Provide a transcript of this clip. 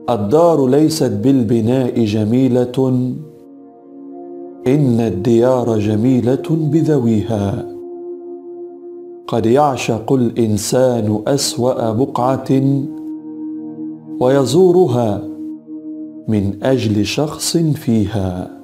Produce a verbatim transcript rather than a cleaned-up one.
الدار ليست بالبناء جميلة، إن الديار جميلة بذويها. قد يعشق الإنسان أسوأ بقعة ويزورها من أجل شخص فيها.